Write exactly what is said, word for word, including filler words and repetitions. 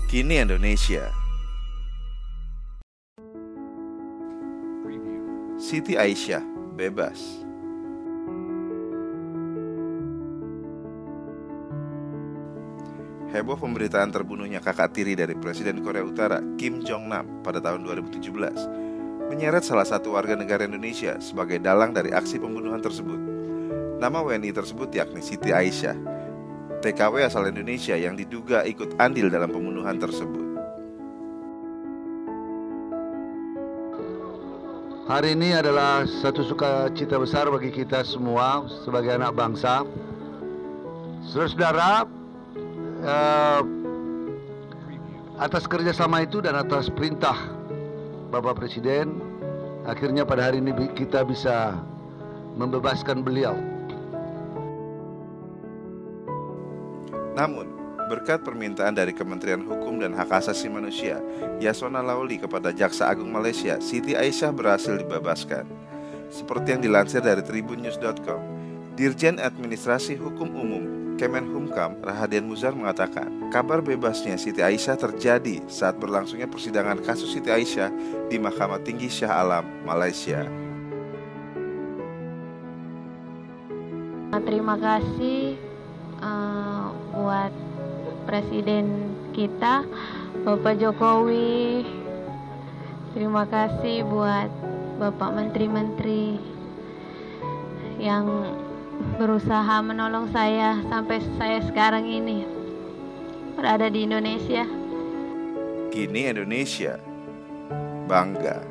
Kini Indonesia. Siti Aisyah bebas. Heboh pemberitaan terbunuhnya kakak tiri dari Presiden Korea Utara Kim Jong-nam pada tahun dua ribu tujuh belas menyeret salah satu warga negara Indonesia sebagai dalang dari aksi pembunuhan tersebut. Nama W N I tersebut yakni Siti Aisyah, T K W asal Indonesia yang diduga ikut andil dalam pembunuhan tersebut. Hari ini adalah satu sukacita besar bagi kita semua sebagai anak bangsa. Saudara-saudara, eh, atas kerjasama itu dan atas perintah Bapak Presiden, akhirnya pada hari ini kita bisa membebaskan beliau. Namun, berkat permintaan dari Kementerian Hukum dan Hak Asasi Manusia, Yasona Lawli kepada Jaksa Agung Malaysia, Siti Aisyah berhasil dibebaskan. Seperti yang dilansir dari tribunnews dot com, Dirjen Administrasi Hukum Umum Kemenhumkam Rahadian Muzar mengatakan, kabar bebasnya Siti Aisyah terjadi saat berlangsungnya persidangan kasus Siti Aisyah di Mahkamah Tinggi Shah Alam, Malaysia. Terima kasih uh, buat Presiden kita, Bapak Jokowi. Terima kasih buat Bapak Menteri-Menteri yang berusaha menolong saya sampai saya sekarang ini berada di Indonesia. Kini Indonesia bangga.